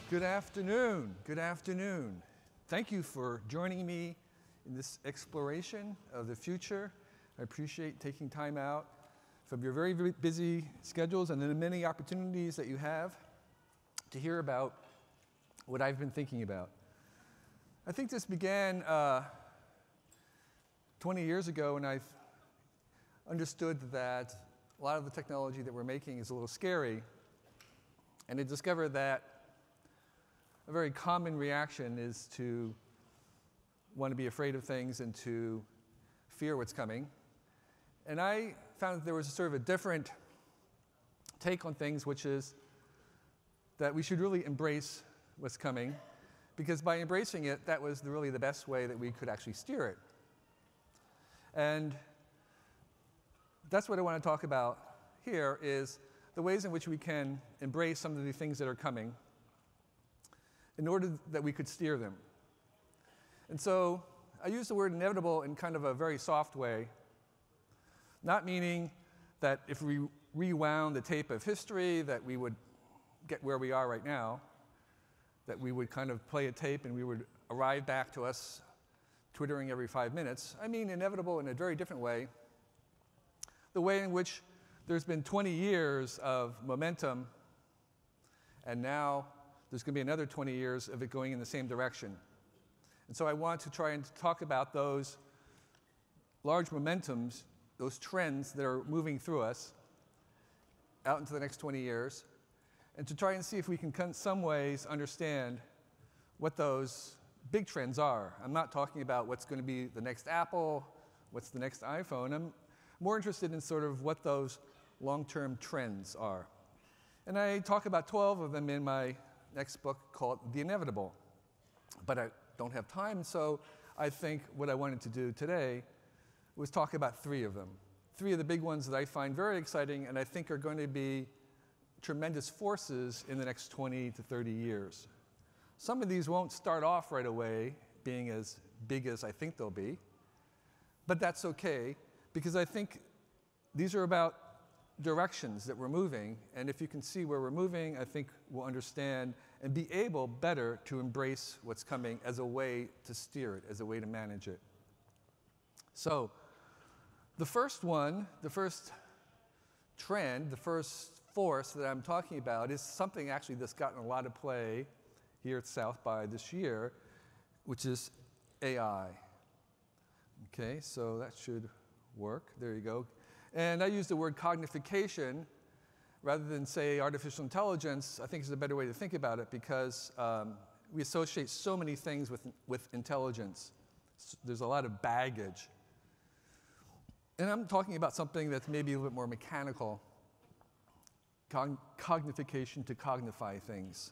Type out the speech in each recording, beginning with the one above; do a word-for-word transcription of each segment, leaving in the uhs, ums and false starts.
Good afternoon. Good afternoon. Thank you for joining me in this exploration of the future. I appreciate taking time out from your very, very busy schedules and the many opportunities that you have to hear about what I've been thinking about. I think this began uh, twenty years ago when I understood that a lot of the technology that we're making is a little scary, and I discovered that a very common reaction is to want to be afraid of things and to fear what's coming. And I found that there was a sort of a different take on things, which is that we should really embrace what's coming, because by embracing it, that was the, really the best way that we could actually steer it. And that's what I want to talk about here, is the ways in which we can embrace some of the things that are coming in order that we could steer them. And so I use the word inevitable in kind of a very soft way, not meaning that if we rewound the tape of history that we would get where we are right now, that we would kind of play a tape and we would arrive back to us twittering every five minutes. I mean inevitable in a very different way, the way in which there's been twenty years of momentum, and now there's going to be another twenty years of it going in the same direction. And so I want to try and talk about those large momentums, those trends that are moving through us out into the next twenty years, and to try and see if we can, in some ways, understand what those big trends are. I'm not talking about what's going to be the next Apple, what's the next iPhone. I'm more interested in sort of what those long-term trends are. And I talk about twelve of them in my next book called The Inevitable. But I don't have time, so I think what I wanted to do today was talk about three of them. Three of the big ones that I find very exciting and I think are going to be tremendous forces in the next twenty to thirty years. Some of these won't start off right away being as big as I think they'll be, but that's okay, because I think these are about directions that we're moving, and if you can see where we're moving, I think we'll understand and be able better to embrace what's coming as a way to steer it, as a way to manage it. So the first one, the first trend, the first force that I'm talking about is something actually that's gotten a lot of play here at South by this year, which is A I. Okay, so that should work. There you go. And I use the word cognification rather than say artificial intelligence. I think is a better way to think about it, because um, we associate so many things with, with intelligence. There's a lot of baggage. And I'm talking about something that's maybe a little bit more mechanical, Cog cognification to cognify things.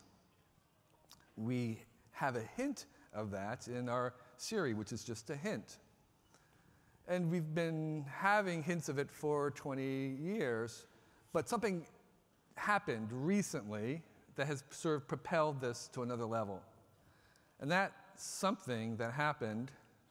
We have a hint of that in our Siri, which is just a hint. And we've been having hints of it for twenty years, but something happened recently that has sort of propelled this to another level. And that something that happened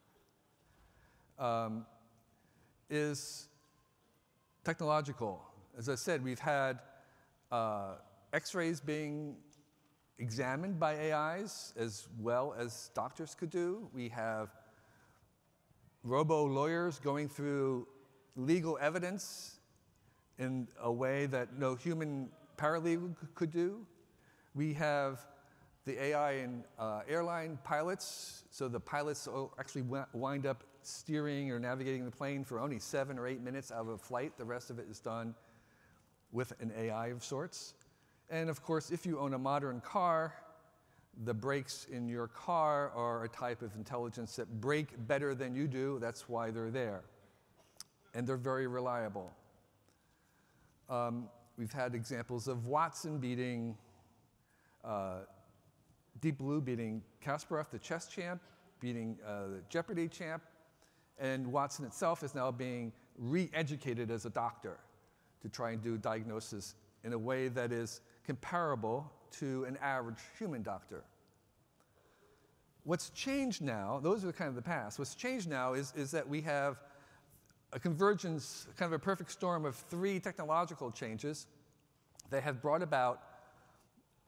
um, is technological. As I said, we've had uh, X-rays being examined by A Is as well as doctors could do. We have robo-lawyers going through legal evidence in a way that no human paralegal could do. We have the A I in uh, airline pilots, so the pilots actually wind up steering or navigating the plane for only seven or eight minutes out of a flight. The rest of it is done with an A I of sorts. And of course, if you own a modern car, the brakes in your car are a type of intelligence that brake better than you do. That's why they're there. And they're very reliable. Um, we've had examples of Watson beating, uh, Deep Blue beating Kasparov, the chess champ, beating uh, the Jeopardy champ. And Watson itself is now being re-educated as a doctor to try and do diagnosis in a way that is comparable to an average human doctor. What's changed now, those are kind of the past, what's changed now is, is that we have a convergence, kind of a perfect storm of three technological changes that have brought about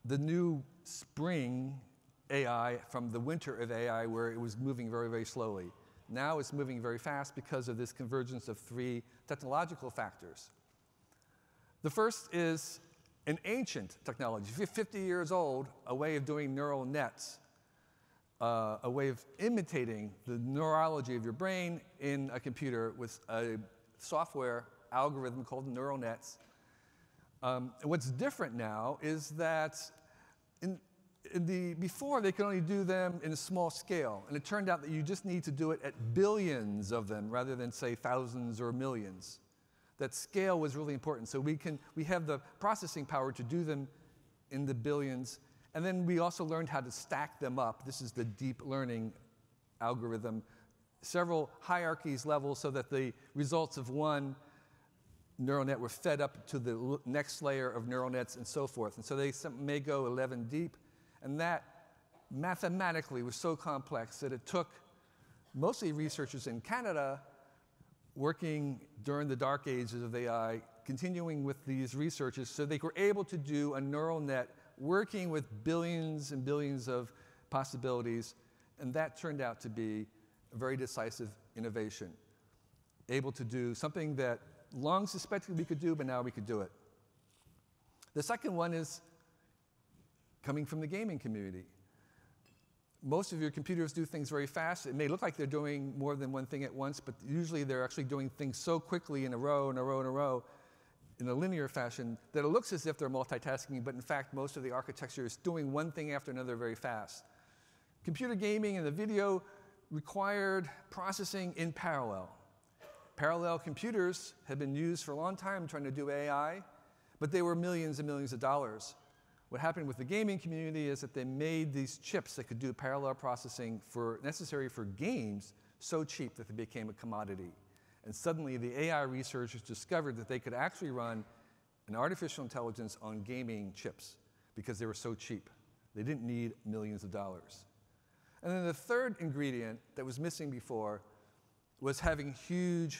the new spring A I from the winter of A I where it was moving very, very slowly. Now it's moving very fast because of this convergence of three technological factors. The first is an ancient technology, fifty years old, a way of doing neural nets, uh, a way of imitating the neurology of your brain in a computer with a software algorithm called neural nets. Um, what's different now is that in, in the, before they could only do them in a small scale, and it turned out that you just need to do it at billions of them rather than, say, thousands or millions. That scale was really important. So we, can, we have the processing power to do them in the billions. And then we also learned how to stack them up. This is the deep learning algorithm. Several hierarchies levels so that the results of one neural net were fed up to the next layer of neural nets and so forth. And so they may go eleven deep. And that mathematically was so complex that it took mostly researchers in Canada working during the dark ages of A I, continuing with these researches so they were able to do a neural net working with billions and billions of possibilities. And that turned out to be a very decisive innovation, able to do something that long suspected we could do, but now we could do it. The second one is coming from the gaming community. Most of your computers do things very fast. It may look like they're doing more than one thing at once, but usually they're actually doing things so quickly in a row, in a row, in a row, in a linear fashion, that it looks as if they're multitasking, but in fact, most of the architecture is doing one thing after another very fast. Computer gaming and the video required processing in parallel. Parallel computers have been used for a long time trying to do A I, but they were millions and millions of dollars. What happened with the gaming community is that they made these chips that could do parallel processing for, necessary for games so cheap that they became a commodity. And suddenly the A I researchers discovered that they could actually run an artificial intelligence on gaming chips because they were so cheap. They didn't need millions of dollars. And then the third ingredient that was missing before was having huge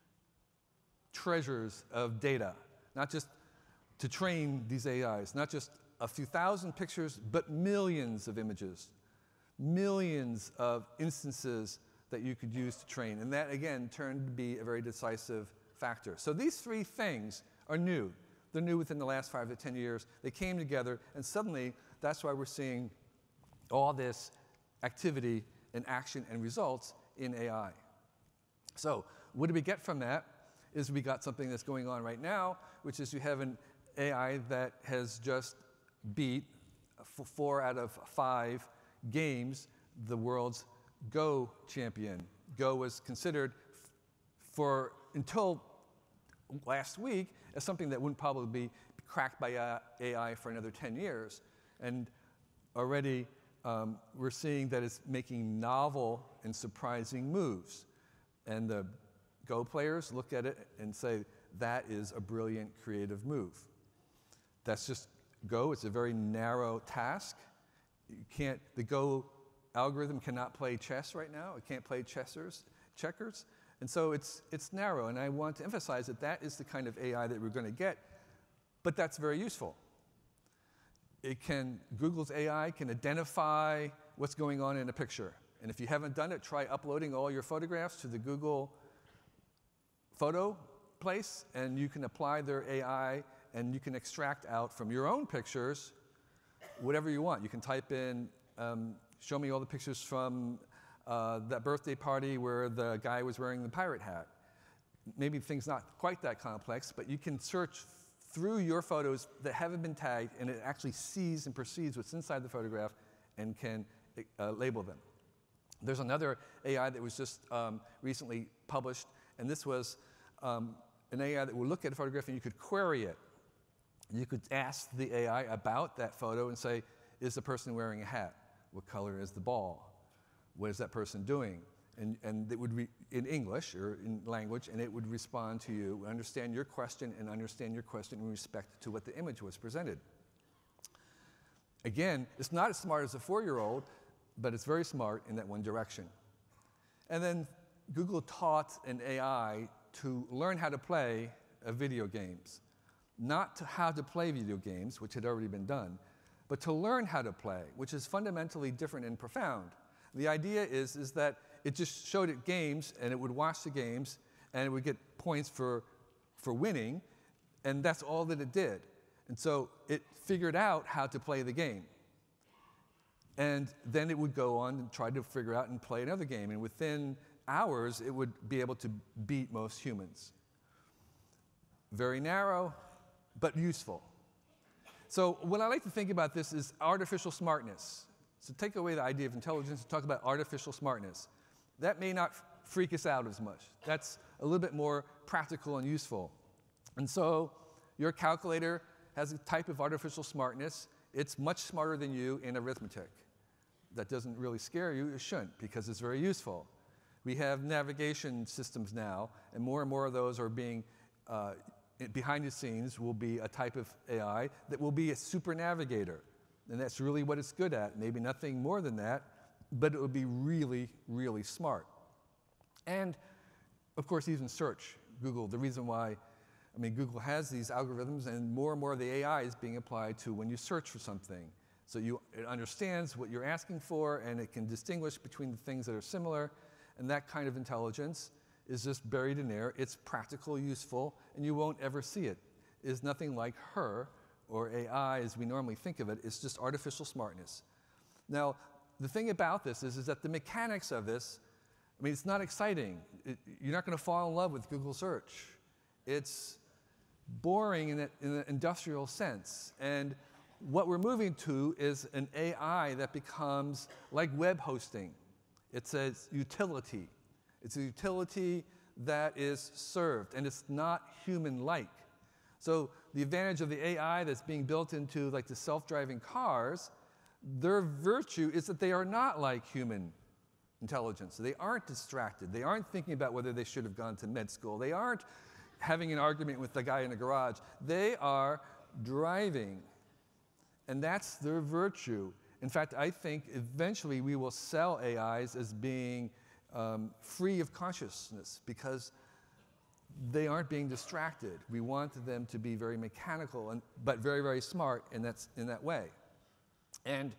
treasures of data, not just to train these A Is, not just a few thousand pictures, but millions of images, millions of instances that you could use to train. And that, again, turned to be a very decisive factor. So these three things are new. They're new within the last five to ten years. They came together, and suddenly, that's why we're seeing all this activity and action and results in A I. So what do we get from that? Is we got something that's going on right now, which is you have an A I that has just beat for four out of five games the world's Go champion. Go was considered for until last week as something that wouldn't probably be cracked by uh, A I for another ten years. And already um, we're seeing that it's making novel and surprising moves. And the Go players look at it and say, that is a brilliant creative move. That's just Go. It's a very narrow task. You can't, the Go algorithm cannot play chess right now. It can't play chessers, checkers. And so it's, it's narrow. And I want to emphasize that that is the kind of A I that we're going to get. But that's very useful. It can, Google's A I can identify what's going on in a picture. And if you haven't done it, try uploading all your photographs to the Google photo place, and you can apply their A I, and you can extract out from your own pictures whatever you want. You can type in, um, show me all the pictures from uh, that birthday party where the guy was wearing the pirate hat. Maybe things not quite that complex, but you can search through your photos that haven't been tagged, and it actually sees and perceives what's inside the photograph and can uh, label them. There's another A I that was just um, recently published, and this was um, an A I that would look at a photograph and you could query it. You could ask the A I about that photo and say, is the person wearing a hat? What color is the ball? What is that person doing? And, and it would be in English or in language, and it would respond to you, understand your question, and understand your question in respect to what the image was presented. Again, it's not as smart as a four-year-old, but it's very smart in that one direction. And then Google taught an A I to learn how to play uh, video games. Not to how to play video games, which had already been done, but to learn how to play, which is fundamentally different and profound. The idea is, is that it just showed it games, and it would watch the games, and it would get points for, for winning, and that's all that it did. And so it figured out how to play the game. And then it would go on and try to figure out and play another game. And within hours, it would be able to beat most humans. Very narrow, but useful. So what I like to think about this is artificial smartness. So take away the idea of intelligence and talk about artificial smartness. That may not freak us out as much. That's a little bit more practical and useful. And so your calculator has a type of artificial smartness. It's much smarter than you in arithmetic. That doesn't really scare you. It shouldn't, because it's very useful. We have navigation systems now, and more and more of those are being, uh, behind the scenes will be a type of A I that will be a super navigator. And that's really what it's good at. Maybe nothing more than that, but it will be really, really smart. And, of course, even search, Google, the reason why, I mean, Google has these algorithms, and more and more of the A I is being applied to when you search for something. So you, it understands what you're asking for, and it can distinguish between the things that are similar. And that kind of intelligence is just buried in there. It's practical, useful, and you won't ever see it. It is nothing like her, or A I as we normally think of it. It's just artificial smartness. Now, the thing about this is, is that the mechanics of this, I mean, it's not exciting. It, you're not going to fall in love with Google search. It's boring in, a, in an industrial sense. And what we're moving to is an A I that becomes like web hosting. It's a utility. It's a utility that is served, and it's not human-like. So the advantage of the A I that's being built into like the self-driving cars, their virtue is that they are not like human intelligence. They aren't distracted. They aren't thinking about whether they should have gone to med school. They aren't having an argument with the guy in the garage. They are driving. And that's their virtue. In fact, I think eventually we will sell A Is as being um, free of consciousness because they aren't being distracted. We want them to be very mechanical, and, but very, very smart in that, in that way. And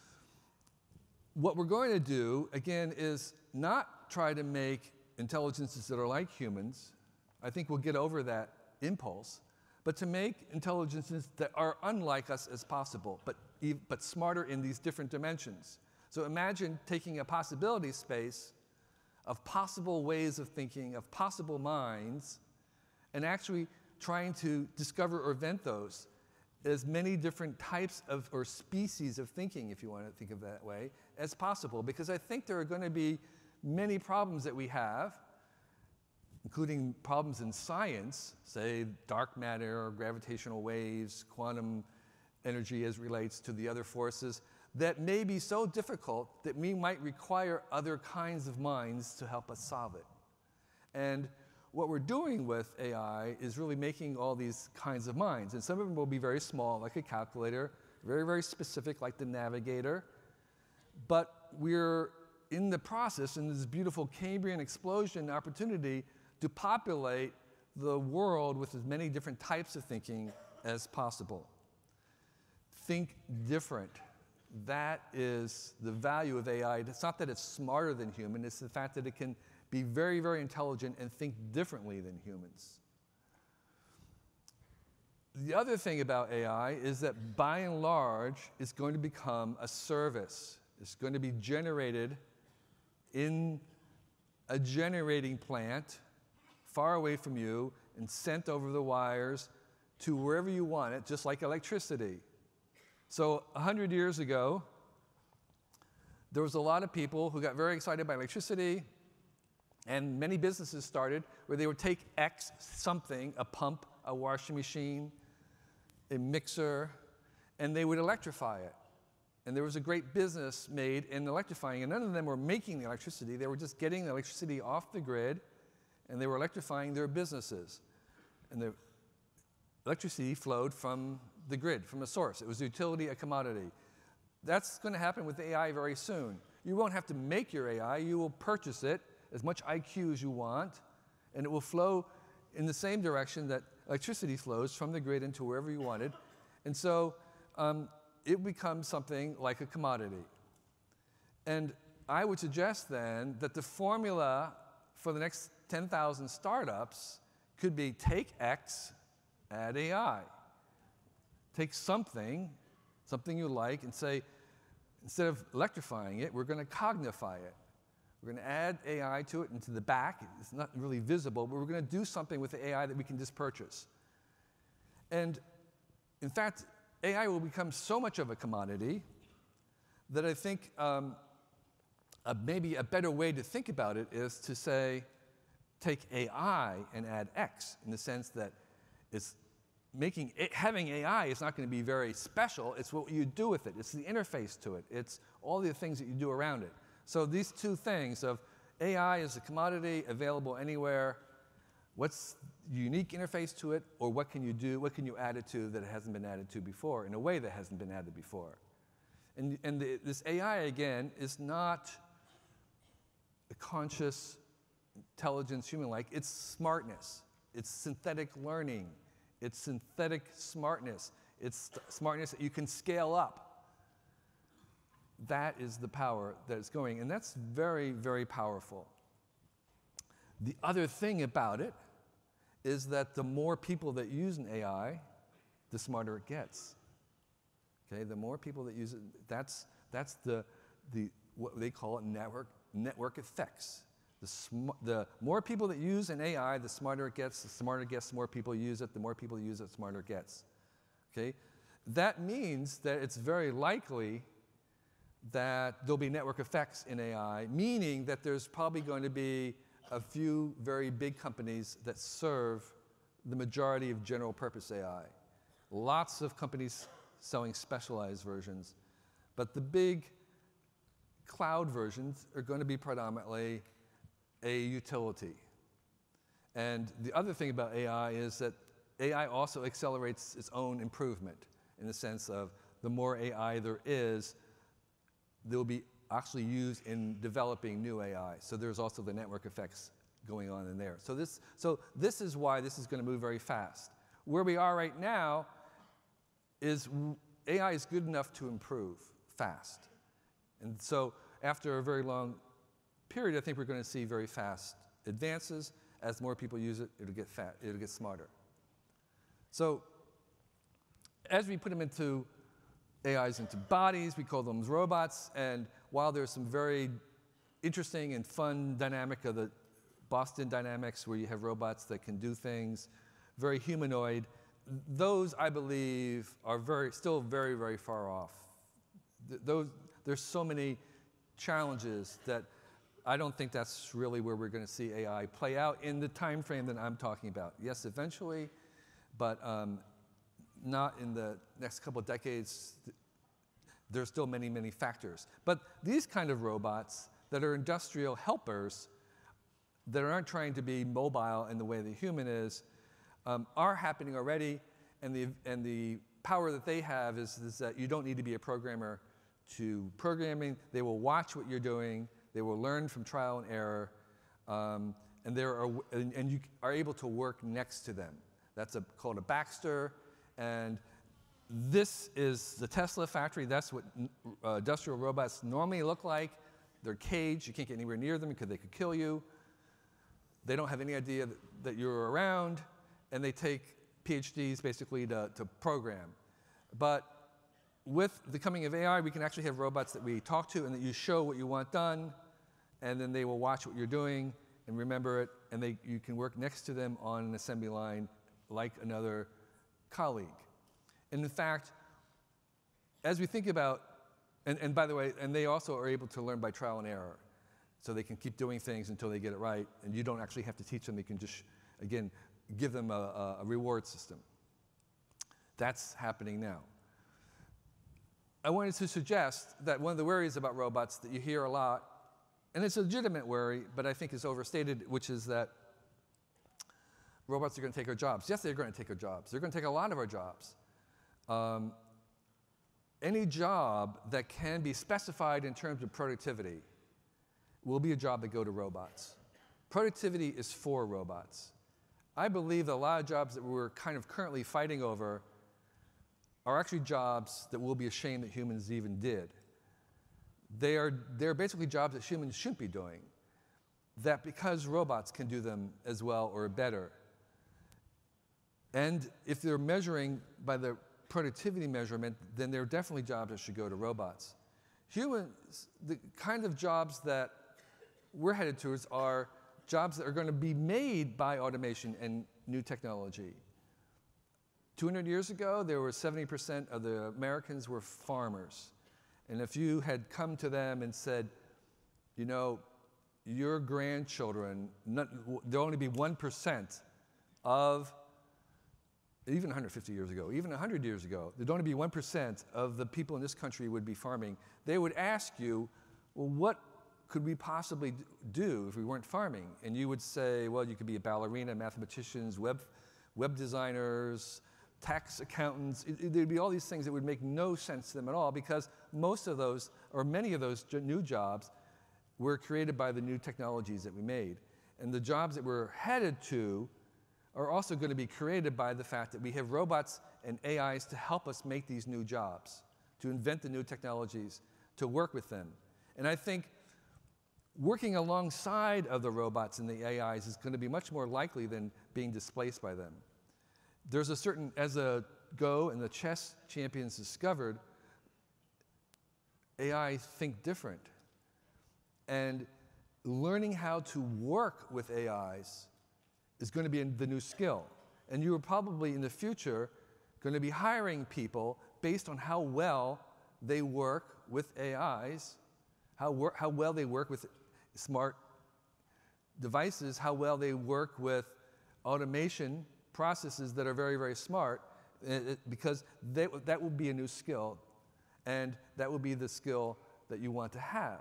what we're going to do, again, is not try to make intelligences that are like humans. I think we'll get over that impulse. But to make intelligences that are unlike us as possible, but, but smarter in these different dimensions. So imagine taking a possibility space of possible ways of thinking, of possible minds, and actually trying to discover or invent those as many different types of, or species of thinking, if you want to think of it that way, as possible. Because I think there are going to be many problems that we have, including problems in science, say dark matter, or gravitational waves, quantum energy as relates to the other forces, that may be so difficult that we might require other kinds of minds to help us solve it. And what we're doing with A I is really making all these kinds of minds. And some of them will be very small, like a calculator, very, very specific, like the navigator. But we're in the process, in this beautiful Cambrian explosion opportunity, to populate the world with as many different types of thinking as possible. Think different. That is the value of A I. It's not that it's smarter than human, it's the fact that it can be very, very intelligent and think differently than humans. The other thing about A I is that by and large, it's going to become a service. It's going to be generated in a generating plant far away from you and sent over the wires to wherever you want it, just like electricity. So a hundred years ago, there was a lot of people who got very excited by electricity, and many businesses started where they would take X something, a pump, a washing machine, a mixer, and they would electrify it. And there was a great business made in electrifying, and none of them were making the electricity. They were just getting the electricity off the grid, and they were electrifying their businesses. And the electricity flowed from the grid, from a source. It was a utility, a commodity. That's going to happen with A I very soon. You won't have to make your A I. You will purchase it, as much I Q as you want, and it will flow in the same direction that electricity flows from the grid into wherever you want it. And so um, it becomes something like a commodity. And I would suggest then that the formula for the next ten thousand startups could be take X, add A I. Take something, something you like, and say, instead of electrifying it, we're going to cognify it. We're going to add A I to it into the back. It's not really visible, but we're going to do something with the A I that we can just purchase. And in fact, A I will become so much of a commodity that I think um, a, maybe a better way to think about it is to say, take A I and add X, in the sense that it's making it, having A I is not going to be very special. It's what you do with it. It's the interface to it. It's all the things that you do around it. So these two things of A I is a commodity available anywhere. What's the unique interface to it, or what can you do, what can you add it to that it hasn't been added to before in a way that hasn't been added before? And, and the, this A I, again, is not a conscious intelligence, human-like. It's smartness. It's synthetic learning. It's synthetic smartness. It's smartness that you can scale up. That is the power that it's going, and that's very, very powerful. The other thing about it is that the more people that use an A I, the smarter it gets. Okay, the more people that use it, that's, that's the, the, what they call it network, network effects. The, sm the more people that use an A I, the smarter it gets. The smarter it gets, the more people use it. The more people use it, the smarter it gets. Okay? That means that it's very likely that there'll be network effects in A I, meaning that there's probably going to be a few very big companies that serve the majority of general purpose A I. Lots of companies selling specialized versions, but the big cloud versions are going to be predominantly a utility. And the other thing about A I is that A I also accelerates its own improvement, in the sense of the more A I there is, they'll be actually used in developing new A I. So there's also the network effects going on in there. So this, so this is why this is going to move very fast. Where we are right now is A I is good enough to improve fast. And so after a very long period, I think we're going to see very fast advances. As more people use it, it'll get fat, it'll get smarter. So as we put them into A Is into bodies, we call them robots, and while there's some very interesting and fun dynamic of the Boston dynamics where you have robots that can do things, very humanoid, those, I believe, are very, still very, very far off. Th those, there's so many challenges that I don't think that's really where we're going to see A I play out in the time frame that I'm talking about. Yes, eventually, but um, not in the next couple of decades. There's still many, many factors. But these kind of robots that are industrial helpers, that aren't trying to be mobile in the way the human is, um, are happening already. And the, and the power that they have is, is that you don't need to be a programmer to programming. They will watch what you're doing. They will learn from trial and error. Um, and, there are, and, and you are able to work next to them. That's a, called a Baxter. And this is the Tesla factory. That's what uh, industrial robots normally look like. They're caged. You can't get anywhere near them because they could kill you. They don't have any idea that, that you're around. And they take PhDs basically to, to program. But with the coming of A I, we can actually have robots that we talk to and that you show what you want done. And then they will watch what you're doing and remember it. And they, you can work next to them on an assembly line like another colleague. And in fact, as we think about, and, and by the way, and they also are able to learn by trial and error. So they can keep doing things until they get it right, and you don't actually have to teach them. You can just, again, give them a, a reward system. That's happening now. I wanted to suggest that one of the worries about robots that you hear a lot, and it's a legitimate worry, but I think is overstated, which is that robots are going to take our jobs. Yes, they're going to take our jobs. They're going to take a lot of our jobs. Um, any job that can be specified in terms of productivity will be a job that go to robots. Productivity is for robots. I believe that a lot of jobs that we're kind of currently fighting over are actually jobs that we'll be ashamed that humans even did. They are, they're basically jobs that humans shouldn't be doing, that because robots can do them as well or better. And if they're measuring by the productivity measurement, then they're definitely jobs that should go to robots. Humans, the kind of jobs that we're headed towards are jobs that are going to be made by automation and new technology. two hundred years ago, there were seventy percent of the Americans were farmers. And if you had come to them and said, you know, your grandchildren, not, there'll only be one percent of, even one hundred fifty years ago, even one hundred years ago, there'd only be one percent of the people in this country would be farming. They would ask you, well, what could we possibly do if we weren't farming? And you would say, well, you could be a ballerina, mathematicians, web, web designers, tax accountants. It, it, there'd be all these things that would make no sense to them at all, because most of those, or many of those new jobs, were created by the new technologies that we made. And the jobs that we're headed to are also going to be created by the fact that we have robots and A Is to help us make these new jobs, to invent the new technologies, to work with them. And I think working alongside of the robots and the A Is is going to be much more likely than being displaced by them. There's a certain, as a Go and the chess champions discovered, A I think different. And learning how to work with A Is is going to be the new skill. And you are probably in the future going to be hiring people based on how well they work with A Is, how, wor how well they work with smart devices, how well they work with automation processes that are very, very smart, it, because they, that will be a new skill, and that will be the skill that you want to have.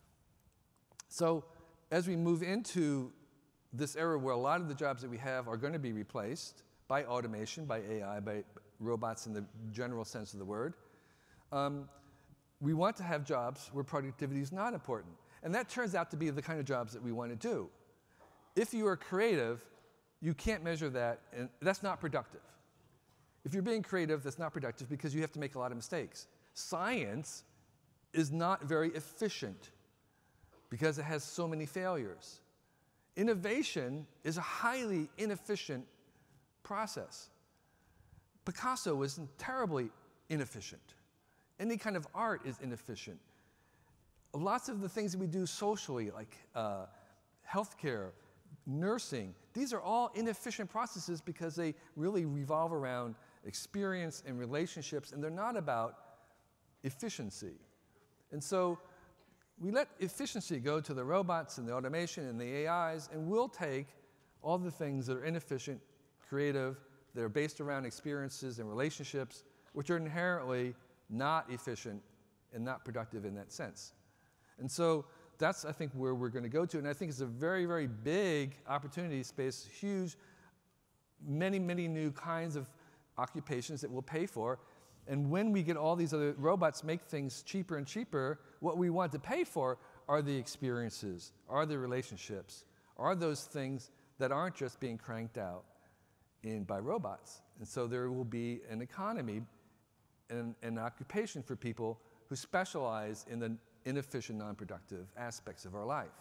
So as we move into this era where a lot of the jobs that we have are going to be replaced by automation, by A I, by robots in the general sense of the word, um, we want to have jobs where productivity is not important. And that turns out to be the kind of jobs that we want to do. If you are creative, you can't measure that, and that's not productive. If you're being creative, that's not productive because you have to make a lot of mistakes. Science is not very efficient because it has so many failures. Innovation is a highly inefficient process. Picasso was terribly inefficient. Any kind of art is inefficient. Lots of the things that we do socially, like uh, healthcare, nursing, these are all inefficient processes because they really revolve around experience and relationships, and they're not about efficiency. And so we let efficiency go to the robots and the automation and the A Is, and we'll take all the things that are inefficient, creative, that are based around experiences and relationships, which are inherently not efficient and not productive in that sense. And so that's, I think, where we're going to go to. And I think it's a very, very big opportunity space, huge, many, many new kinds of occupations that we'll pay for. And when we get all these other robots make things cheaper and cheaper, what we want to pay for are the experiences, are the relationships, are those things that aren't just being cranked out in by robots. And so there will be an economy and an occupation for people who specialize in the inefficient, non-productive aspects of our life.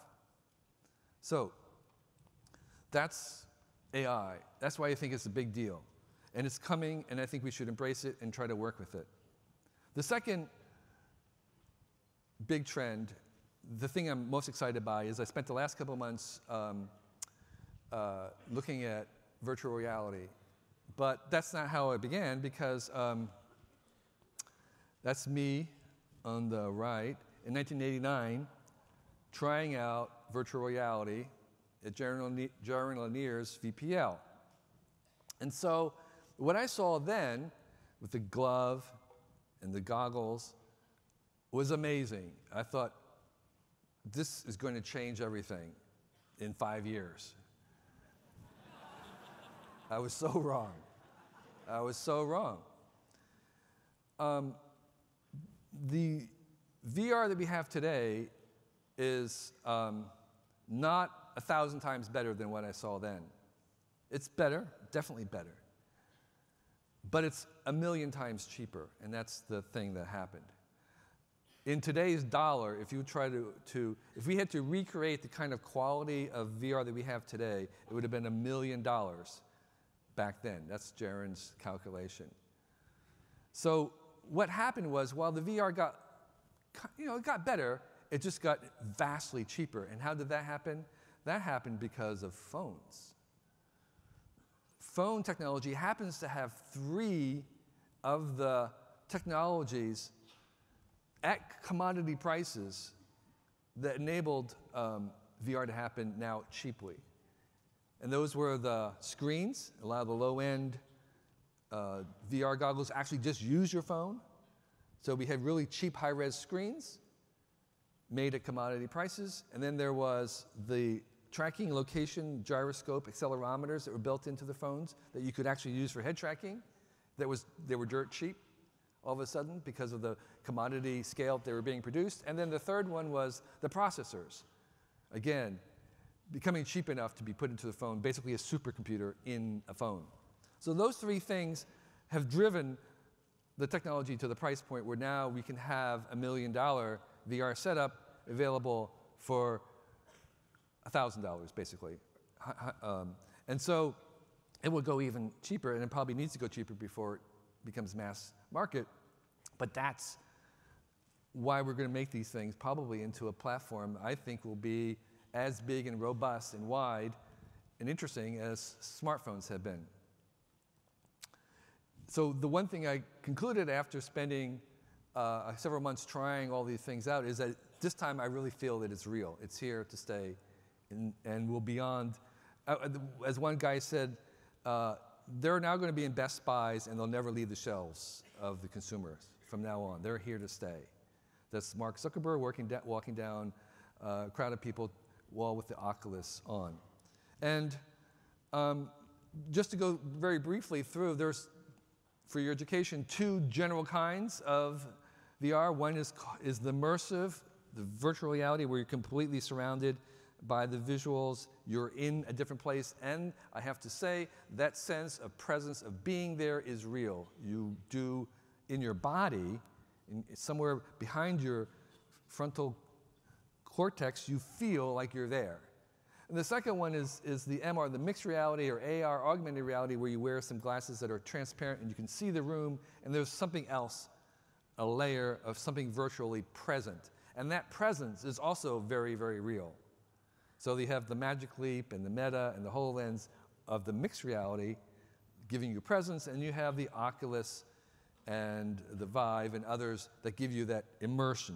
So that's A I. That's why I think it's a big deal. And it's coming, and I think we should embrace it and try to work with it. The second big trend, the thing I'm most excited by, is I spent the last couple of months um, uh, looking at virtual reality. But that's not how it began, because um, that's me on the right in nineteen eighty-nine trying out virtual reality at Jaron Lanier's V P L. And so what I saw then with the glove and the goggles was amazing. I thought, this is going to change everything in five years. I was so wrong. I was so wrong. Um, the V R that we have today is um, not a thousand times better than what I saw then. It's better, definitely better. but it's a million times cheaper, and that's the thing that happened. In today's dollar, if you try to, to, if we had to recreate the kind of quality of V R that we have today, it would have been a million dollars back then. That's Jaron's calculation. So what happened was, while the V R got, you know, it got better, it just got vastly cheaper. And how did that happen? That happened because of phones. Phone technology happens to have three of the technologies at commodity prices that enabled um, V R to happen now cheaply. And those were the screens. A lot of the low-end uh, V R goggles actually just use your phone. So we had really cheap high-res screens made at commodity prices. And then there was the tracking, location, gyroscope, accelerometers that were built into the phones that you could actually use for head tracking. That was, they were dirt cheap all of a sudden because of the commodity scale that they were being produced. And then the third one was the processors. Again, becoming cheap enough to be put into the phone, basically a supercomputer in a phone. So those three things have driven the technology to the price point where now we can have a million dollar V R setup available for one thousand dollars, basically. Um, and so it will go even cheaper, and it probably needs to go cheaper before it becomes mass market. But that's why we're going to make these things probably into a platform I think will be as big and robust and wide and interesting as smartphones have been. So the one thing I concluded after spending uh, several months trying all these things out is that this time I really feel that it's real. It's here to stay and, and will beyond. Uh, as one guy said, uh, they're now going to be in Best Buys and they'll never leave the shelves of the consumers from now on. They're here to stay. That's Mark Zuckerberg working da walking down uh, a crowd of people while with the Oculus on. And um, just to go very briefly through, there's, for your education, two general kinds of V R. One is, is the immersive, the virtual reality, where you're completely surrounded by the visuals. You're in a different place. And I have to say, that sense of presence, of being there, is real. You do, in your body, in, somewhere behind your frontal cortex, you feel like you're there. And the second one is, is the M R, the mixed reality or A R, augmented reality, where you wear some glasses that are transparent and you can see the room, and there's something else, a layer of something virtually present. And that presence is also very, very real. So you have the Magic Leap and the Meta and the HoloLens of the mixed reality giving you presence, and you have the Oculus and the Vive and others that give you that immersion.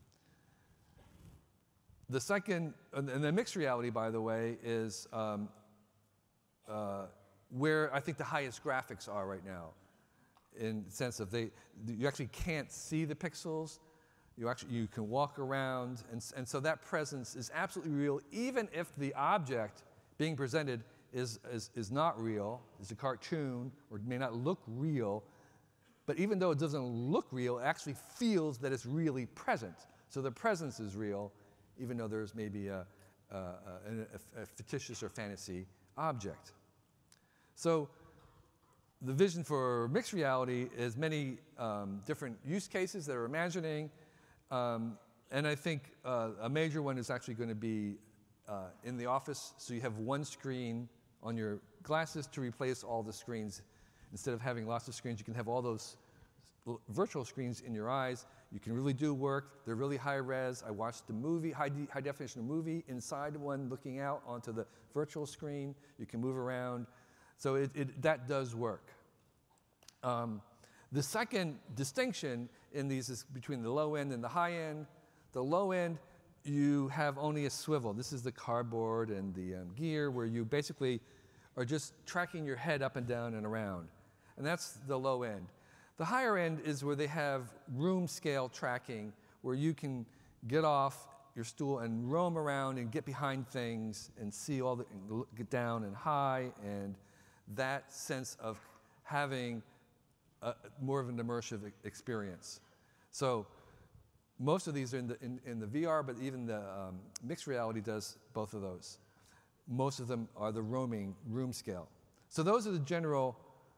The second, and the mixed reality, by the way, is um, uh, where I think the highest graphics are right now, in the sense of they, you actually can't see the pixels. You actually, you can walk around, and, and so that presence is absolutely real, even if the object being presented is, is, is not real, is a cartoon, or may not look real. But even though it doesn't look real, it actually feels that it's really present. So the presence is real, even though there's maybe a, a, a, a fictitious or fantasy object. So the vision for mixed reality is many um, different use cases that are imagining. Um, and I think uh, a major one is actually going to be uh, in the office. So you have one screen on your glasses to replace all the screens. Instead of having lots of screens, you can have all those virtual screens in your eyes. You can really do work. They're really high res. I watched a movie, high, de high definition movie inside one, looking out onto the virtual screen. You can move around. So it, it, that does work. Um, the second distinction in these is between the low end and the high end. The low end, you have only a swivel. This is the cardboard and the um, gear, where you basically are just tracking your head up and down and around. And that's the low end. The higher end is where they have room scale tracking, where you can get off your stool and roam around and get behind things and see all the, and get down and high, and that sense of having a, more of an immersive experience. So most of these are in the, in, in the V R, but even the um, mixed reality does both of those. Most of them are the roaming room scale. So those are the general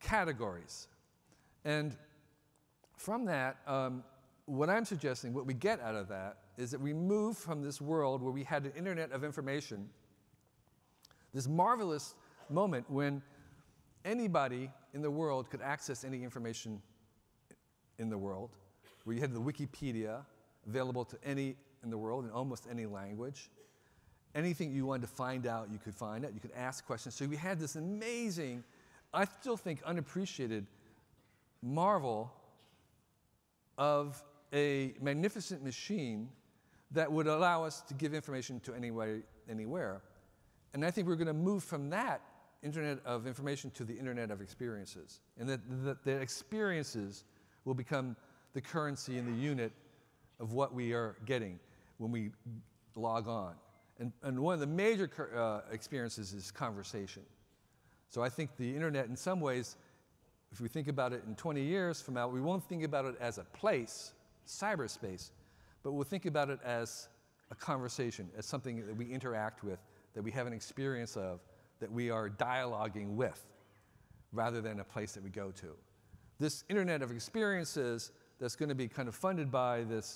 categories. And from that, um, what I'm suggesting, what we get out of that, is that we move from this world where we had an internet of information, this marvelous moment when anybody in the world could access any information in the world, where you had the Wikipedia available to any in the world in almost any language. Anything you wanted to find out, you could find out. You could ask questions. So we had this amazing, I still think unappreciated marvel of a magnificent machine that would allow us to give information to anywhere, anywhere. And I think we're going to move from that internet of information to the internet of experiences. And that the, the experiences will become the currency and the unit of what we are getting when we log on. And, and one of the major uh, experiences is conversation. So I think the internet, in some ways, if we think about it in twenty years from now, we won't think about it as a place, cyberspace, but we'll think about it as a conversation, as something that we interact with, that we have an experience of, that we are dialoguing with, rather than a place that we go to. This internet of experiences that's going to be kind of funded by this,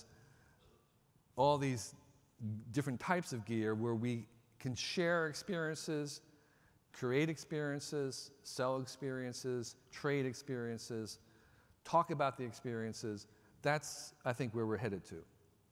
all these different types of gear where we can share experiences, create experiences, sell experiences, trade experiences, talk about the experiences. That's, I think, where we're headed to.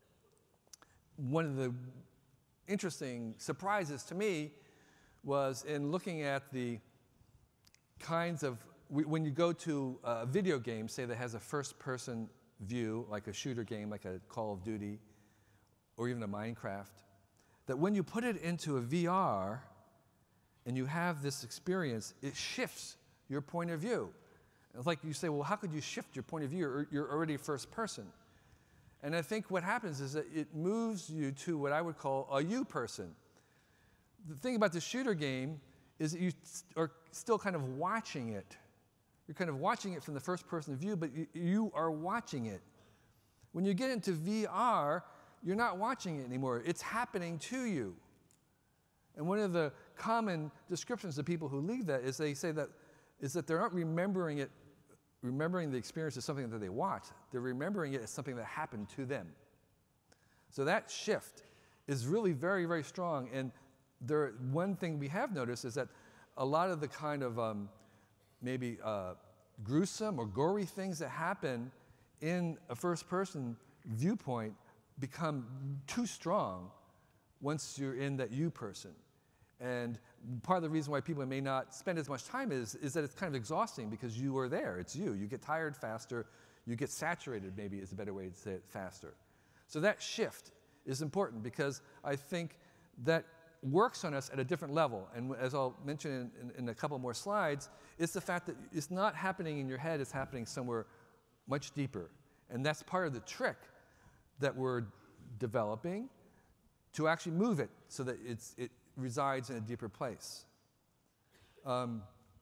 One of the interesting surprises to me was in looking at the kinds of, when you go to a video game, say that has a first-person view, like a shooter game, like a Call of Duty, or even a Minecraft, that when you put it into a V R and you have this experience, it shifts your point of view. It's like you say, well, how could you shift your point of view? You're, you're already first person. And I think what happens is that it moves you to what I would call a you person. The thing about the shooter game is that you are still kind of watching it. You're kind of watching it from the first person view, but you, you are watching it. When you get into V R, you're not watching it anymore. It's happening to you. And one of the common descriptions of people who leave that is they say that is that they're not remembering it, remembering the experience as something that they watched. They're remembering it as something that happened to them. So that shift is really very, very strong. And there, one thing we have noticed is that a lot of the kind of um, maybe uh, gruesome or gory things that happen in a first-person viewpoint become too strong once you're in that you person. And part of the reason why people may not spend as much time is, is that it's kind of exhausting because you are there, it's you. You get tired faster, you get saturated maybe is a better way to say it, faster. So that shift is important because I think that works on us at a different level. And as I'll mention in, in, in a couple more slides, it's the fact that it's not happening in your head, it's happening somewhere much deeper. And that's part of the trick that we're developing to actually move it so that it's, it resides in a deeper place. Um,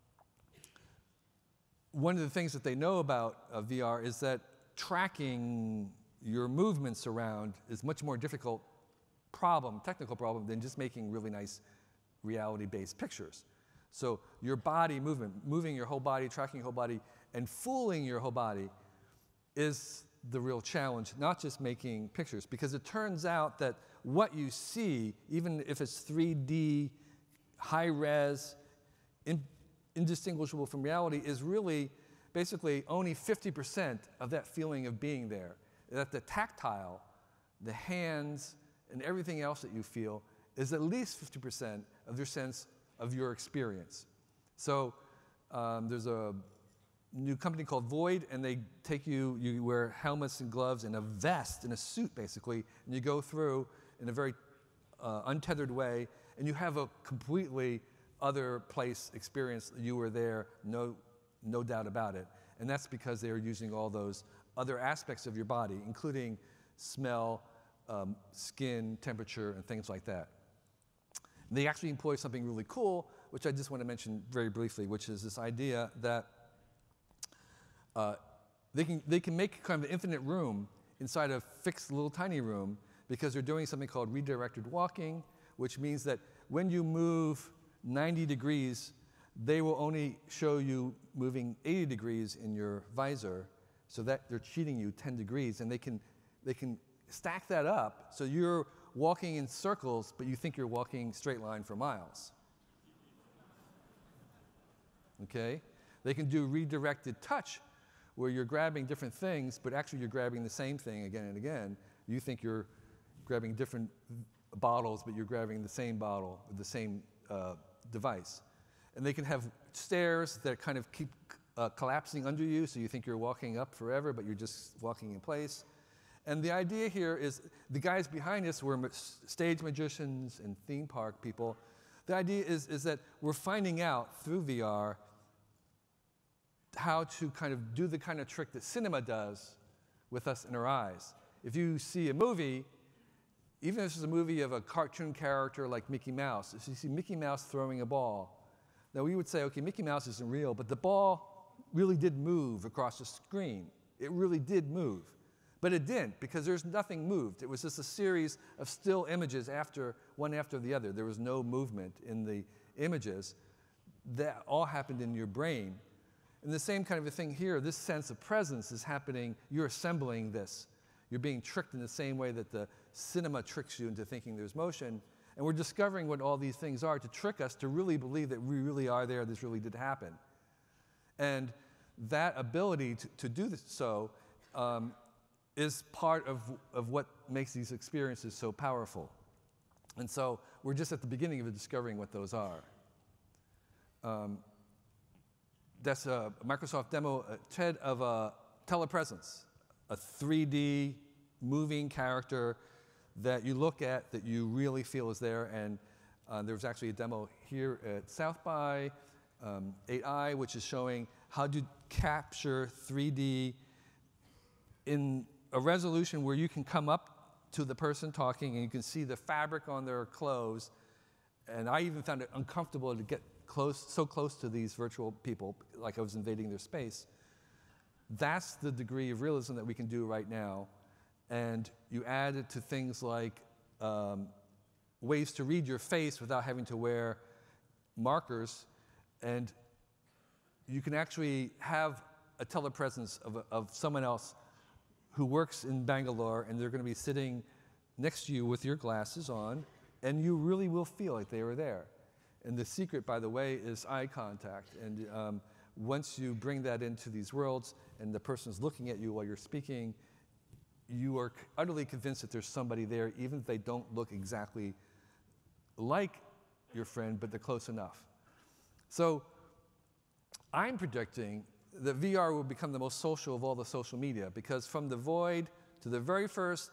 one of the things that they know about uh, V R is that tracking your movements around is much more difficult problem, technical problem, than just making really nice reality-based pictures. So your body movement, moving your whole body, tracking your whole body, and fooling your whole body is the real challenge, not just making pictures, because it turns out that what you see, even if it's three D, high-res, in, indistinguishable from reality, is really basically only fifty percent of that feeling of being there. That the tactile, the hands, and everything else that you feel is at least fifty percent of your sense of your experience. So um, there's a new company called Void, and they take you, you wear helmets and gloves and a vest and a suit, basically, and you go through in a very uh, untethered way, and you have a completely other place experience. You were there, no, no doubt about it. And that's because they are using all those other aspects of your body, including smell, um, skin, temperature, and things like that. And they actually employ something really cool, which I just want to mention very briefly, which is this idea that Uh, they, can, they can make kind of an infinite room inside a fixed little tiny room because they're doing something called redirected walking, which means that when you move ninety degrees, they will only show you moving eighty degrees in your visor, so that they're cheating you ten degrees, and they can, they can stack that up so you're walking in circles, but you think you're walking straight line for miles. Okay? They can do redirected touch, where you're grabbing different things, but actually you're grabbing the same thing again and again. You think you're grabbing different bottles, but you're grabbing the same bottle, or the same uh, device. And they can have stairs that kind of keep uh, collapsing under you, so you think you're walking up forever, but you're just walking in place. And the idea here is, the guys behind us were stage magicians and theme park people. The idea is, is that we're finding out through V R how to kind of do the kind of trick that cinema does with us in our eyes. If you see a movie, even if this is a movie of a cartoon character like Mickey Mouse, if you see Mickey Mouse throwing a ball, now we would say, okay, Mickey Mouse isn't real, but the ball really did move across the screen. It really did move. But it didn't, because there's nothing moved. It was just a series of still images after one after the other. There was no movement in the images. That all happened in your brain. And the same kind of a thing here, this sense of presence is happening. You're assembling this. You're being tricked in the same way that the cinema tricks you into thinking there's motion. And we're discovering what all these things are to trick us to really believe that we really are there, this really did happen. And that ability to, to do this so um, is part of, of what makes these experiences so powerful. And so we're just at the beginning of discovering what those are. Um, that's a Microsoft demo, a T E D of a telepresence, a three D moving character that you look at that you really feel is there. And uh, there was actually a demo here at South by um, eight i, which is showing how to capture three D in a resolution where you can come up to the person talking and you can see the fabric on their clothes. And I even found it uncomfortable to get close, so close to these virtual people, like I was invading their space. That's the degree of realism that we can do right now. And you add it to things like um, ways to read your face without having to wear markers. And you can actually have a telepresence of, a, of someone else who works in Bangalore, and they're going to be sitting next to you with your glasses on, and you really will feel like they were there. And the secret, by the way, is eye contact. And um, once you bring that into these worlds, and the person's looking at you while you're speaking, you are utterly convinced that there's somebody there, even if they don't look exactly like your friend, but they're close enough. So I'm predicting that V R will become the most social of all the social media, because from the void to the very first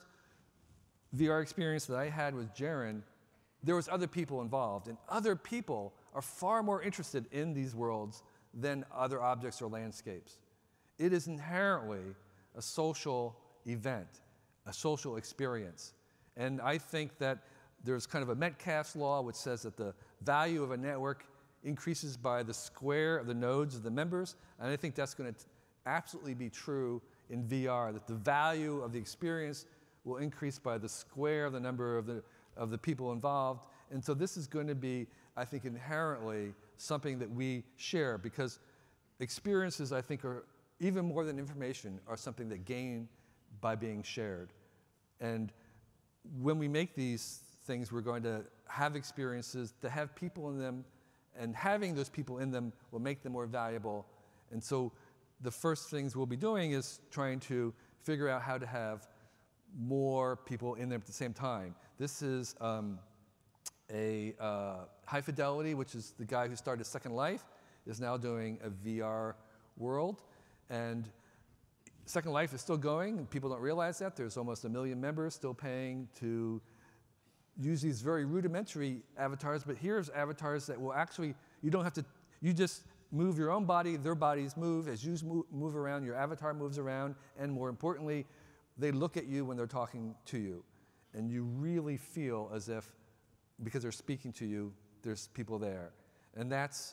V R experience that I had with Jaren, there was other people involved, and other people are far more interested in these worlds than other objects or landscapes. It is inherently a social event, a social experience. And I think that there's kind of a Metcalfe's law which says that the value of a network increases by the square of the nodes of the members, and I think that's going to absolutely be true in V R, that the value of the experience will increase by the square of the number of the, of the people involved. And so this is going to be, I think, inherently something that we share, because experiences, I think, are even more than information, are something that gain by being shared. And when we make these things, we're going to have experiences that have people in them, and having those people in them will make them more valuable. And so the first things we'll be doing is trying to figure out how to have more people in them at the same time. This is um, a uh, High Fidelity, which is the guy who started Second Life, is now doing a V R world. And Second Life is still going, and people don't realize that. There's almost a million members still paying to use these very rudimentary avatars, but here's avatars that will actually, you don't have to, you just move your own body, their bodies move. As you move, move around, your avatar moves around, and more importantly, they look at you when they're talking to you. And you really feel as if, because they're speaking to you, there's people there. And that's,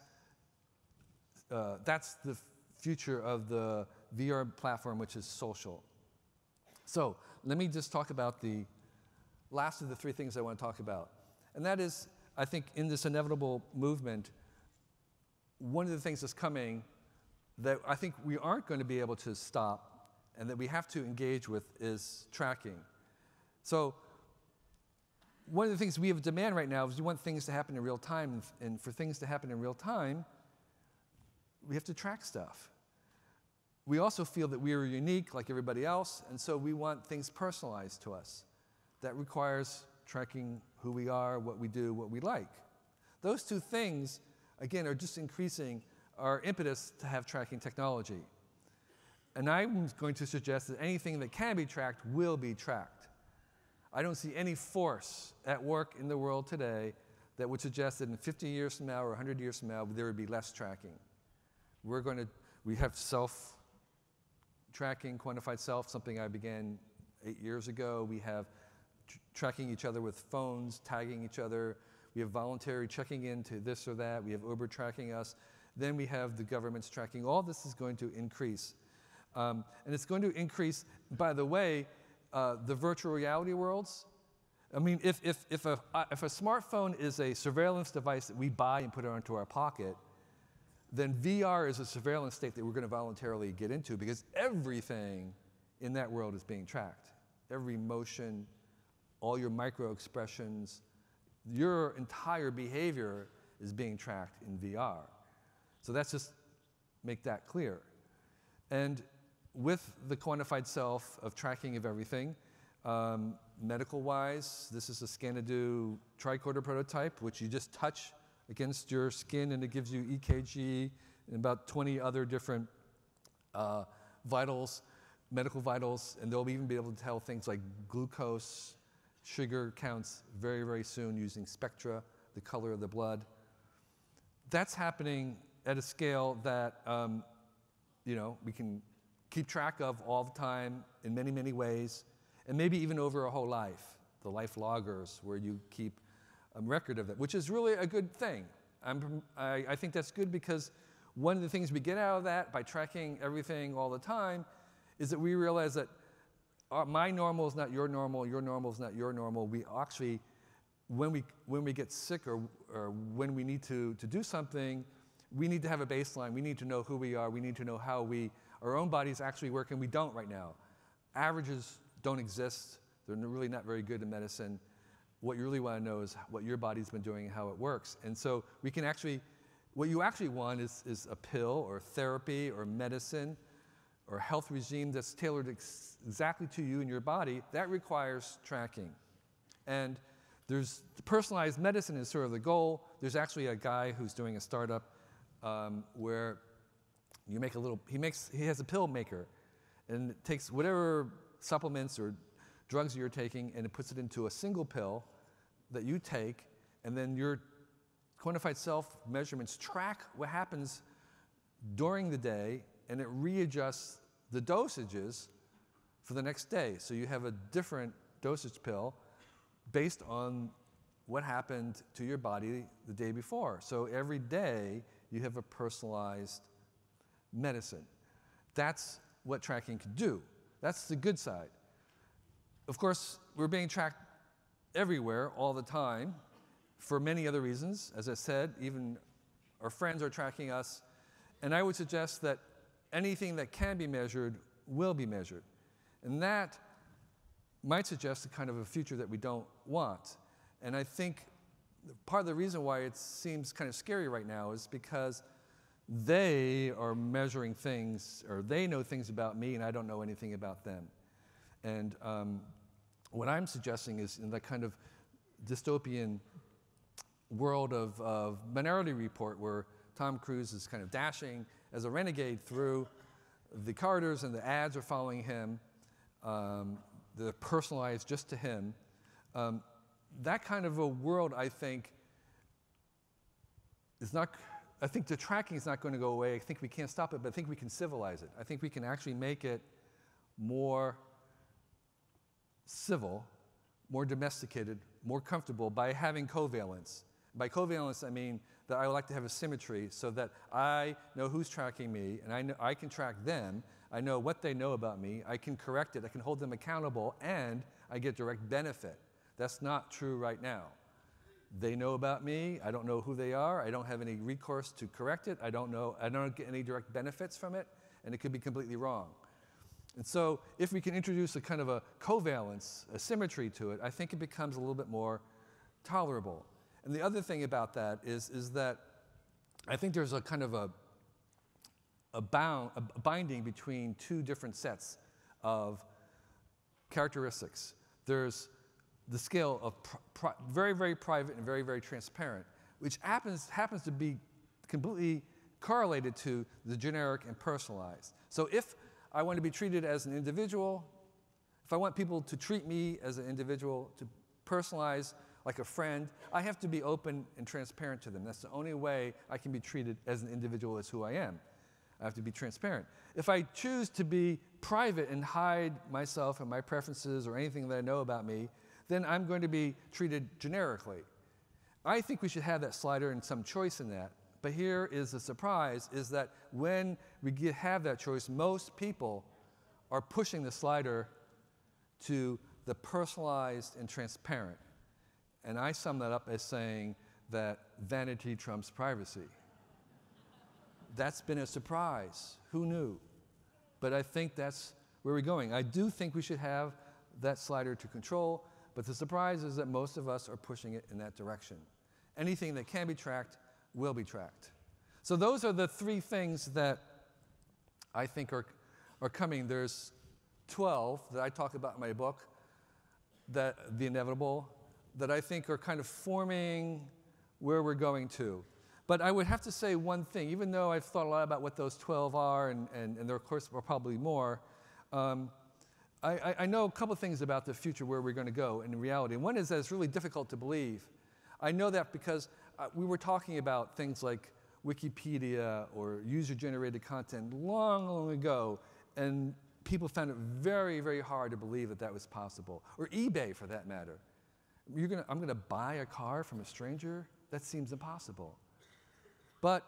uh, that's the future of the V R platform, which is social. So let me just talk about the last of the three things I want to talk about. And that is, I think, in this inevitable movement, one of the things that's coming that I think we aren't going to be able to stop and that we have to engage with is tracking. So one of the things we have demand right now is we want things to happen in real time, and for things to happen in real time, we have to track stuff. We also feel that we are unique like everybody else, and so we want things personalized to us. That requires tracking who we are, what we do, what we like. Those two things, again, are just increasing our impetus to have tracking technology. And I'm going to suggest that anything that can be tracked will be tracked. I don't see any force at work in the world today that would suggest that in fifty years from now or one hundred years from now, there would be less tracking. We're going to, we have self-tracking, quantified self, something I began eight years ago. We have tr tracking each other with phones, tagging each other. We have voluntary checking into this or that. We have Uber tracking us. Then we have the government's tracking. All this is going to increase. Um, and it's going to increase, by the way, uh, the virtual reality worlds. I mean, if, if, if, a, if a smartphone is a surveillance device that we buy and put it onto our pocket, then V R is a surveillance state that we're going to voluntarily get into, because everything in that world is being tracked. Every motion, all your micro expressions, your entire behavior is being tracked in V R. So that's just make that clear. And with the quantified self of tracking of everything, um, medical-wise, this is a Scanadu tricorder prototype, which you just touch against your skin, and it gives you E K G and about twenty other different uh, vitals, medical vitals, and they'll even be able to tell things like glucose, sugar counts very, very soon using spectra, the color of the blood. That's happening at a scale that um, you know, we can keep track of all the time in many, many ways, and maybe even over a whole life, the life loggers, where you keep a record of it, which is really a good thing. I'm, I, I think that's good, because one of the things we get out of that by tracking everything all the time is that we realize that our, my normal is not your normal, your normal is not your normal. We actually, when we, when we get sick or, or when we need to, to do something, we need to have a baseline. We need to know who we are. We need to know how we, our own bodies actually work, and we don't right now. Averages don't exist. They're really not very good in medicine. What you really want to know is what your body's been doing and how it works. And so we can actually, what you actually want is, is a pill or therapy or medicine or health regime that's tailored ex exactly to you and your body. That requires tracking. And there's the personalized medicine is sort of the goal. There's actually a guy who's doing a startup um, where you make a little, he makes, he has a pill maker, and it takes whatever supplements or drugs you're taking, and it puts it into a single pill that you take, and then your quantified self measurements track what happens during the day, and it readjusts the dosages for the next day. So you have a different dosage pill based on what happened to your body the day before. So every day you have a personalized medicine. That's what tracking can do. That's the good side. Of course, we're being tracked everywhere all the time for many other reasons. As I said, even our friends are tracking us. And I would suggest that anything that can be measured will be measured. And that might suggest a kind of a future that we don't want. And I think part of the reason why it seems kind of scary right now is because they are measuring things, or they know things about me, and I don't know anything about them. And um, what I'm suggesting is in that kind of dystopian world of, of Minority Report, where Tom Cruise is kind of dashing as a renegade through the corridors, and the ads are following him. Um, they're personalized just to him. Um, that kind of a world, I think, is not, I think the tracking is not going to go away. I think we can't stop it, but I think we can civilize it. I think we can actually make it more civil, more domesticated, more comfortable by having covalence. By covalence, I mean that I would like to have a symmetry so that I know who's tracking me, and I, know, I can track them. I know what they know about me. I can correct it. I can hold them accountable, and I get direct benefit. That's not true right now. They know about me. I don't know who they are. I don't have any recourse to correct it. I don't know. I don't get any direct benefits from it, and it could be completely wrong. And so if we can introduce a kind of a covalence, a symmetry to it, I think it becomes a little bit more tolerable. And the other thing about that is, is that I think there's a kind of a, a, bound, a binding between two different sets of characteristics. There's the scale of pri very, very private and very, very transparent, which happens, happens to be completely correlated to the generic and personalized. So if I want to be treated as an individual, if I want people to treat me as an individual, to personalize like a friend, I have to be open and transparent to them. That's the only way I can be treated as an individual as who I am. I have to be transparent. If I choose to be private and hide myself and my preferences or anything that I know about me, then I'm going to be treated generically. I think we should have that slider and some choice in that. But here is the surprise, is that when we get, have that choice, most people are pushing the slider to the personalized and transparent. And I sum that up as saying that vanity trumps privacy. That's been a surprise. Who knew? But I think that's where we're going. I do think we should have that slider to control, but the surprise is that most of us are pushing it in that direction. Anything that can be tracked will be tracked. So those are the three things that I think are, are coming. There's twelve that I talk about in my book, that the inevitable, that I think are kind of forming where we're going to. But I would have to say one thing, even though I've thought a lot about what those twelve are, and, and, and there of course are probably more, um, I, I know a couple things about the future where we're going to go in reality. And one is that it's really difficult to believe. I know that because uh, we were talking about things like Wikipedia or user-generated content long, long ago, and people found it very, very hard to believe that that was possible. Or eBay, for that matter. You're gonna, I'm going to buy a car from a stranger? That seems impossible. But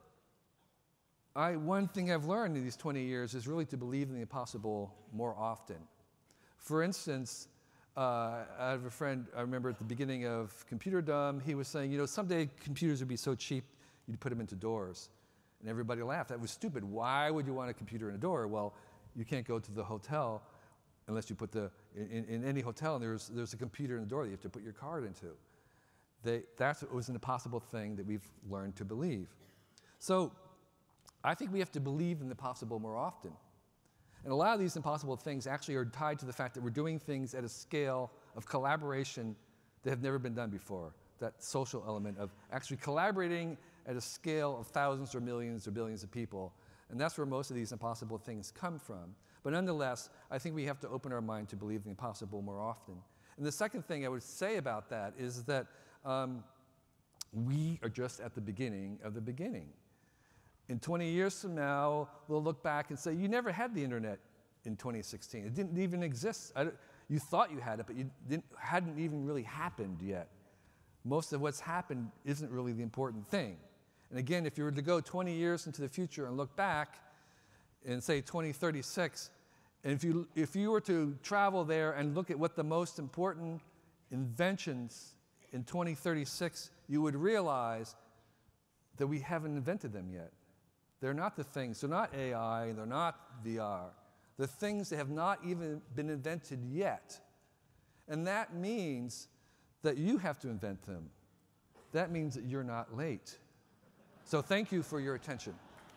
I, one thing I've learned in these twenty years is really to believe in the impossible more often. For instance, uh, I have a friend, I remember at the beginning of Computerdom, he was saying, you know, someday computers would be so cheap, you'd put them into doors. And everybody laughed. That was stupid. Why would you want a computer in a door? Well, you can't go to the hotel unless you put the, in, in any hotel, there's, there's a computer in the door that you have to put your card into. They, that was an impossible thing that we've learned to believe. So I think we have to believe in the possible more often. And a lot of these impossible things actually are tied to the fact that we're doing things at a scale of collaboration that have never been done before. That social element of actually collaborating at a scale of thousands or millions or billions of people. And that's where most of these impossible things come from. But nonetheless, I think we have to open our mind to believe the impossible more often. And the second thing I would say about that is that um, we are just at the beginning of the beginning. In twenty years from now, we'll look back and say, you never had the internet in twenty sixteen. It didn't even exist. I, you thought you had it, but it didn't, hadn't even really happened yet. Most of what's happened isn't really the important thing. And again, if you were to go twenty years into the future and look back and say twenty thirty-six, and if you, if you were to travel there and look at what the most important inventions in twenty thirty-six, you would realize that we haven't invented them yet. They're not the things, they're not A I, they're not V R. They're things that have not even been invented yet. And that means that you have to invent them. That means that you're not late. So thank you for your attention.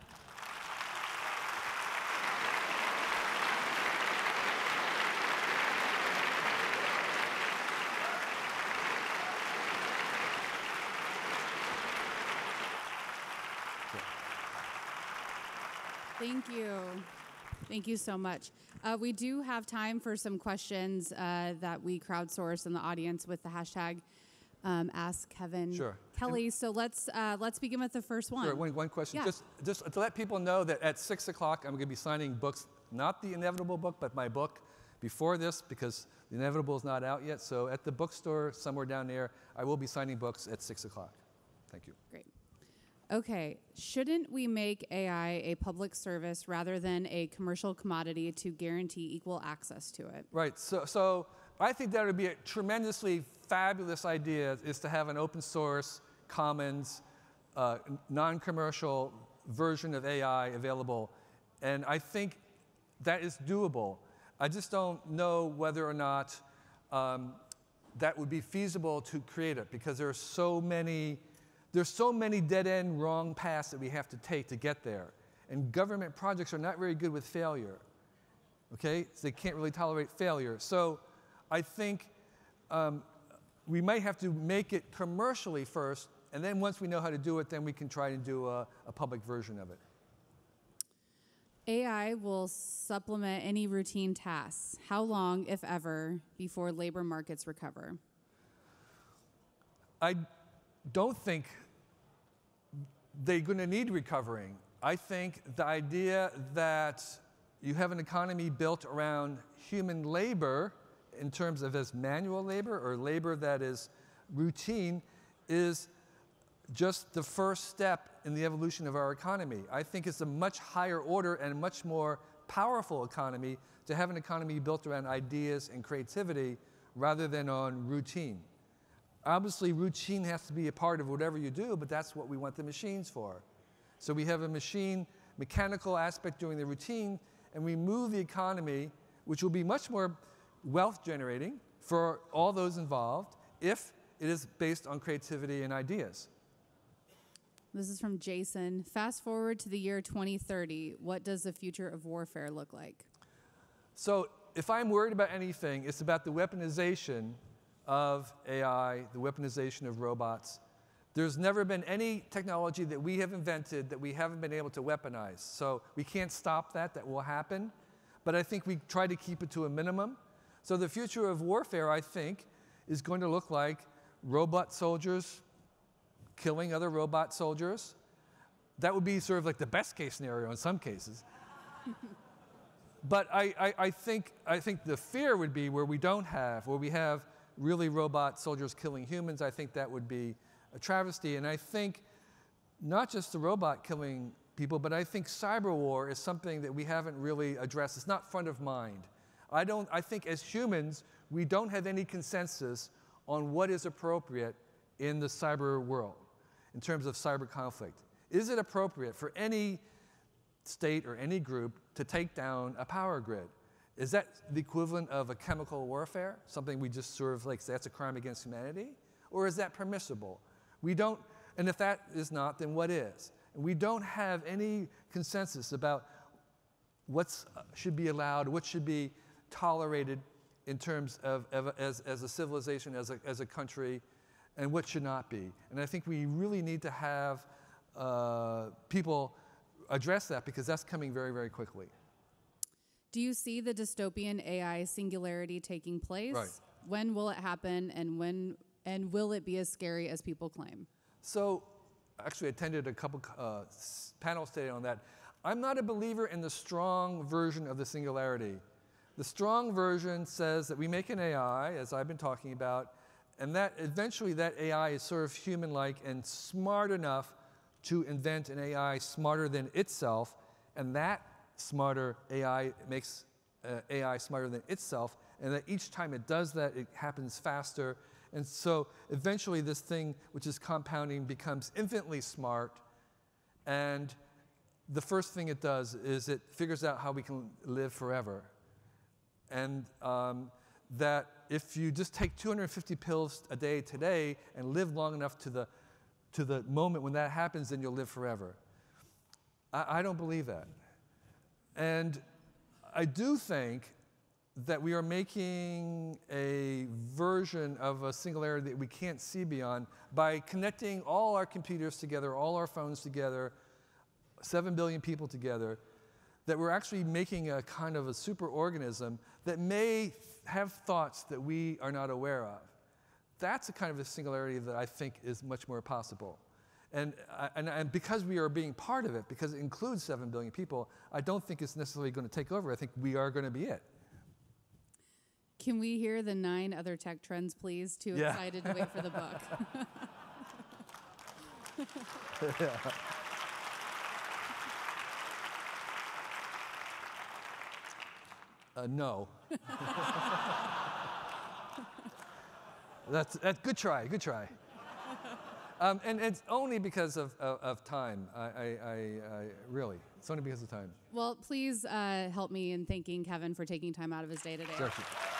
Thank you. Thank you so much. Uh, we do have time for some questions uh, that we crowdsourced in the audience with the hashtag um, Ask Kevin Sure. Kelly. And so let's uh, let's begin with the first one. Sure, one, one question. Yeah. Just, just to let people know that at six o'clock, I'm going to be signing books, not the Inevitable book, but my book before this, because the Inevitable is not out yet. So at the bookstore somewhere down there, I will be signing books at six o'clock. Thank you. Great. Okay, shouldn't we make A I a public service rather than a commercial commodity to guarantee equal access to it? Right, so, so I think that would be a tremendously fabulous idea, is to have an open source, commons, uh, non-commercial version of A I available. And I think that is doable. I just don't know whether or not um, that would be feasible to create it, because there are so many, there's so many dead-end wrong paths that we have to take to get there. And government projects are not very good with failure. Okay? So they can't really tolerate failure. So I think um, we might have to make it commercially first, and then once we know how to do it, then we can try and do a, a public version of it. A I will supplement any routine tasks. How long, if ever, before labor markets recover? I don't think they're going to need recovering. I think the idea that you have an economy built around human labor in terms of as manual labor or labor that is routine is just the first step in the evolution of our economy. I think it's a much higher order and a much more powerful economy to have an economy built around ideas and creativity rather than on routine. Obviously, routine has to be a part of whatever you do, but that's what we want the machines for. So we have a machine mechanical aspect during the routine, and we move the economy, which will be much more wealth generating for all those involved if it is based on creativity and ideas. This is from Jason. Fast forward to the year twenty thirty. What does the future of warfare look like? So if I'm worried about anything, it's about the weaponization of A I, the weaponization of robots. There's never been any technology that we have invented that we haven't been able to weaponize. So we can't stop that. That will happen. But I think we try to keep it to a minimum. So the future of warfare, I think, is going to look like robot soldiers killing other robot soldiers. That would be sort of like the best case scenario in some cases. But I, I, I, think, I think the fear would be where we don't have, where we have really robot soldiers killing humans. I think that would be a travesty. And I think not just the robot killing people, but I think cyber war is something that we haven't really addressed. It's not front of mind. I, don't, I think as humans, we don't have any consensus on what is appropriate in the cyber world in terms of cyber conflict. Is it appropriate for any state or any group to take down a power grid? Is that the equivalent of a chemical warfare, something we just sort of like say that's a crime against humanity? Or is that permissible? We don't, and if that is not, then what is? And we don't have any consensus about what should be allowed, what should be tolerated in terms of, of as, as a civilization, as a, as a country, and what should not be. And I think we really need to have uh, people address that, because that's coming very, very quickly. Do you see the dystopian A I singularity taking place? Right. When will it happen, and when and will it be as scary as people claim? So, actually, I attended a couple uh, panels today on that. I'm not a believer in the strong version of the singularity. The strong version says that we make an A I, as I've been talking about, and that eventually that A I is sort of human-like and smart enough to invent an A I smarter than itself, and that smarter A I makes uh, A I smarter than itself, and that each time it does that, it happens faster. And so eventually this thing, which is compounding, becomes infinitely smart, and the first thing it does is it figures out how we can live forever. And um, that if you just take two hundred fifty pills a day today and live long enough to the, to the moment when that happens, then you'll live forever. I, I don't believe that. And I do think that we are making a version of a singularity that we can't see beyond by connecting all our computers together, all our phones together, seven billion people together, that we're actually making a kind of a superorganism that may have thoughts that we are not aware of. That's a kind of a singularity that I think is much more possible. And, and, and because we are being part of it, because it includes seven billion people, I don't think it's necessarily going to take over. I think we are going to be it. Can we hear the nine other tech trends, please? Too yeah. excited to wait for the book. yeah. Uh, no. That's, that's good try, good try. um, and it's only because of, of, of time. I, I, I, I really, it's only because of time. Well, please uh, help me in thanking Kevin for taking time out of his day today. Sure.